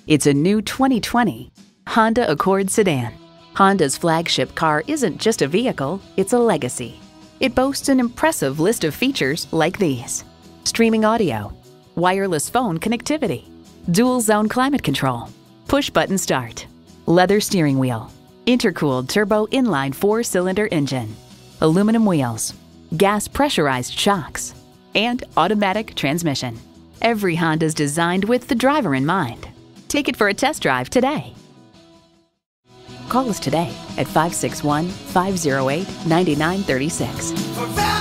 It's a new 2020 Honda Accord sedan. Honda's flagship car isn't just a vehicle, it's a legacy. It boasts an impressive list of features like these: streaming audio, wireless phone connectivity, dual zone climate control, push button start, leather steering wheel, intercooled turbo inline 4-cylinder engine, aluminum wheels, gas pressurized shocks, and automatic transmission. Every Honda's designed with the driver in mind. Take it for a test drive today. Call us today at 561-508-9936.